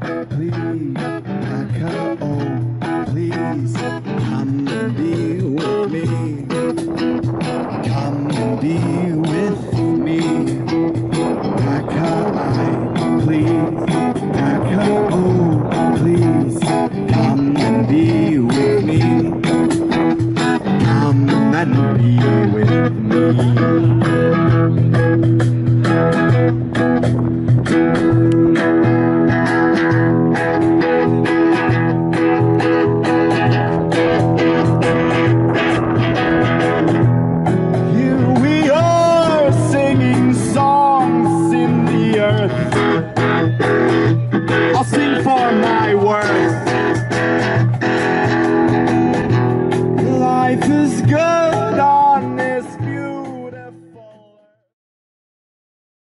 please, Paca, oh, please, come and be with me. Come and be with me. Paca, I plead. Paca, oh, please, come and be with me. Come and be with me. I'll sing for my worth. Life is good.